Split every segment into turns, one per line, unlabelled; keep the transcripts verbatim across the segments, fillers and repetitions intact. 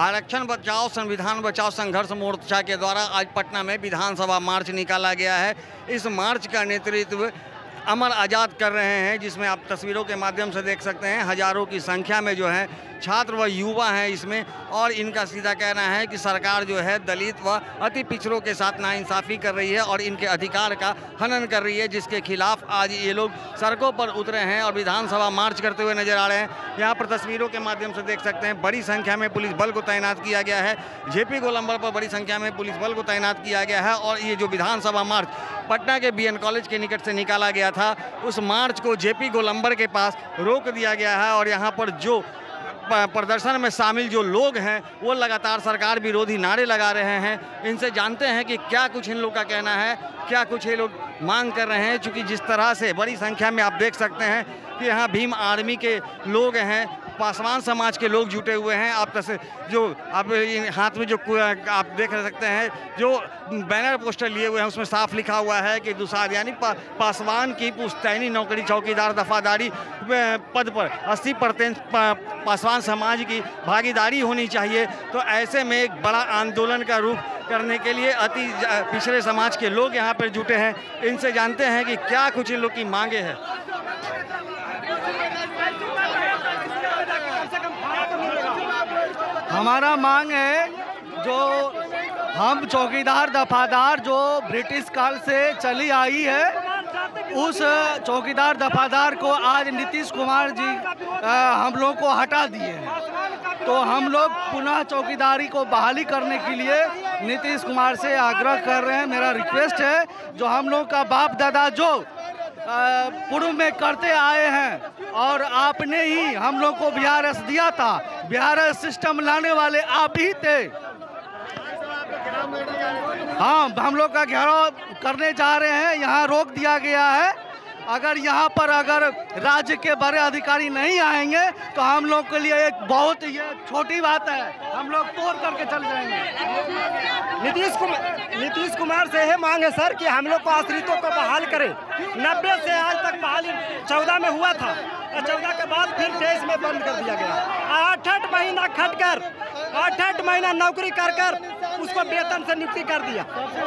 आरक्षण बचाओ संविधान बचाओ संघर्ष मोर्चा के द्वारा आज पटना में विधानसभा मार्च निकाला गया है। इस मार्च का नेतृत्व अमर आज़ाद कर रहे हैं, जिसमें आप तस्वीरों के माध्यम से देख सकते हैं हज़ारों की संख्या में जो है छात्र व युवा हैं इसमें। और इनका सीधा कहना है कि सरकार जो है दलित व अति पिछड़ों के साथ नाइंसाफ़ी कर रही है और इनके अधिकार का हनन कर रही है, जिसके खिलाफ आज ये लोग सड़कों पर उतरे हैं और विधानसभा मार्च करते हुए नजर आ रहे हैं। यहाँ पर तस्वीरों के माध्यम से देख सकते हैं बड़ी संख्या में पुलिस बल को तैनात किया गया है। जेपी गोलंबर पर बड़ी संख्या में पुलिस बल को तैनात किया गया है। और ये जो विधानसभा मार्च पटना के बी एन कॉलेज के निकट से निकाला गया था, उस मार्च को जेपी गोलंबर के पास रोक दिया गया है। और यहाँ पर जो प्रदर्शन में शामिल जो लोग हैं वो लगातार सरकार विरोधी नारे लगा रहे हैं। इनसे जानते हैं कि क्या कुछ इन लोग का कहना है, क्या कुछ ये लोग मांग कर रहे हैं। चूँकि जिस तरह से बड़ी संख्या में आप देख सकते हैं कि यहाँ भीम आर्मी के लोग हैं, पासवान समाज के लोग जुटे हुए हैं। आप तस जो आप हाथ में जो आप देख सकते हैं जो बैनर पोस्टर लिए हुए हैं उसमें साफ लिखा हुआ है कि दुसाध यानी पा, पासवान की पुश्तैनी नौकरी चौकीदार दफादारी पद पर अस्सी परसेंट पासवान समाज की भागीदारी होनी चाहिए। तो ऐसे में एक बड़ा आंदोलन का रूप करने के लिए अति पिछड़े समाज के लोग यहाँ पर जुटे हैं। इनसे जानते हैं कि क्या कुछ इन लोग की मांगे हैं।
हमारा मांग है जो हम चौकीदार दफादार जो ब्रिटिश काल से चली आई है, उस चौकीदार दफादार को आज नीतीश कुमार जी आ, हम लोग को हटा दिए हैं। तो हम लोग पुनः चौकीदारी को बहाली करने के लिए नीतीश कुमार से आग्रह कर रहे हैं। मेरा रिक्वेस्ट है जो हम लोग का बाप दादा जो पूर्व में करते आए हैं और आपने ही हम लोग को बिहार एस दिया था, बिहार एस सिस्टम लाने वाले आप ही थे। हाँ, हम लोग का घेराव करने जा रहे हैं, यहाँ रोक दिया गया है। अगर यहाँ पर अगर राज्य के बड़े अधिकारी नहीं आएंगे तो हम लोग के लिए एक बहुत ये छोटी बात है, हम लोग तोड़ करके चल जाएंगे।
नीतीश कुमार नीतीश कुमार से यह मांग है सर कि हम लोग को आश्रितों को बहाल करें। नब्बे से आज तक बहाली चौदह में हुआ था, चौदह के बाद फिर तेईस में बंद कर दिया गया। आठ आठ महीना खट कर आठ आठ महीना नौकरी कर कर उसको वेतन से नियुक्ति कर दिया।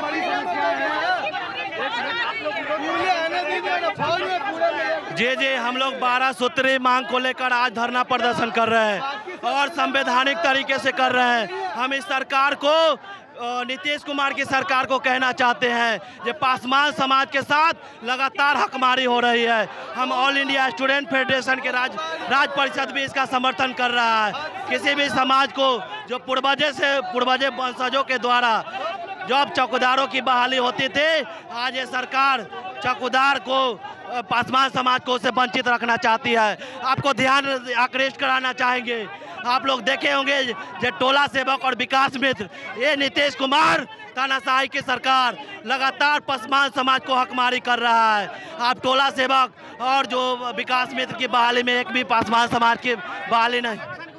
जी जी हम लोग बारह सूत्री मांग को लेकर आज धरना प्रदर्शन कर रहे हैं और संवैधानिक तरीके से कर रहे हैं। हम इस सरकार को, नीतीश कुमार की सरकार को कहना चाहते हैं कि पासवान समाज के साथ लगातार हकमारी हो रही है। हम ऑल इंडिया स्टूडेंट फेडरेशन के राज राज्य परिषद भी इसका समर्थन कर रहा है। किसी भी समाज को जो पूर्वजे से पूर्वजे वंशजों के द्वारा जब चौकीदारों की बहाली होती थी, आज ये सरकार चौकीदार को पासवान समाज को उससे वंचित रखना चाहती है। आपको ध्यान आकृष्ट कराना चाहेंगे, आप लोग देखे होंगे जो टोला सेवक और विकास मित्र, ये नीतीश कुमार तानाशाही की सरकार लगातार पासवान समाज को हकमारी कर रहा है। आप टोला सेवक और जो विकास मित्र की बहाली में एक भी पासवान समाज की बहाली नहीं,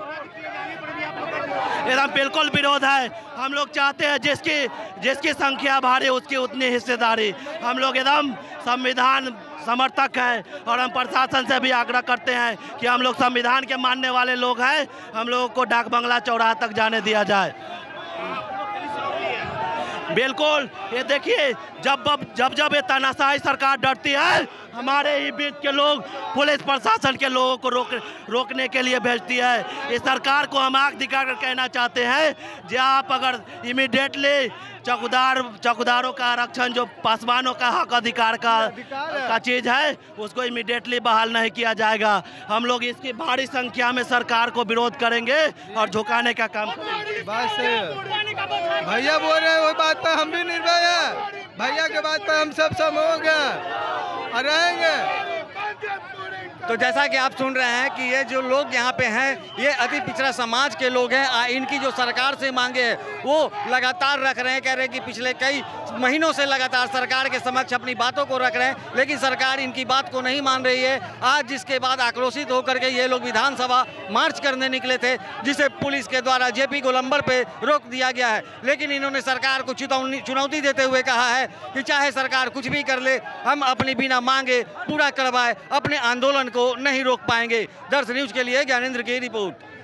एकदम बिल्कुल विरोध है। हम लोग चाहते हैं जिसकी जिसकी संख्या भारी उसकी उतनी हिस्सेदारी। हम लोग एकदम संविधान समर्थक हैं और हम प्रशासन से भी आग्रह करते हैं कि हम लोग संविधान के मानने वाले लोग हैं, हम लोगों को डाक बंगला चौराहा तक जाने दिया जाए। बिल्कुल, ये देखिए जब जब जब ये तानाशाही सरकार डरती है, हमारे ही बीच के लोग पुलिस प्रशासन के लोगों को रोक रोकने के लिए भेजती है। इस सरकार को हम आंख दिखाकर कहना चाहते हैं कि आप अगर इमीडिएटली चौकीदार चौकीदारों का आरक्षण जो पासवानों का हक अधिकार का का चीज़ है उसको इमीडिएटली बहाल नहीं किया जाएगा। हम लोग इसकी भारी संख्या में सरकार को विरोध करेंगे और झुकाने का काम करेंगे।
बस भैया बोल रहे हैं वही बात पर हम भी निर्भय हैं, भैया के बात पर हम सब समझ गए रहेंगे।
तो जैसा कि आप सुन रहे हैं कि ये जो लोग यहाँ पे हैं ये अति पिछड़ा समाज के लोग हैं। इनकी जो सरकार से मांगे है वो लगातार रख रहे हैं, कह रहे हैं कि पिछले कई महीनों से लगातार सरकार के समक्ष अपनी बातों को रख रहे हैं, लेकिन सरकार इनकी बात को नहीं मान रही है। आज जिसके बाद आक्रोशित होकर के ये लोग विधानसभा मार्च करने निकले थे, जिसे पुलिस के द्वारा जेपी गोलंबर पे रोक दिया गया है, लेकिन इन्होंने सरकार को चुनौती चुनौती देते हुए कहा है कि चाहे सरकार कुछ भी कर ले, हम अपनी बिना मांगे पूरा करवाए अपने आंदोलन को नहीं रोक पाएंगे। दर्श न्यूज के लिए ज्ञानेंद्र की रिपोर्ट।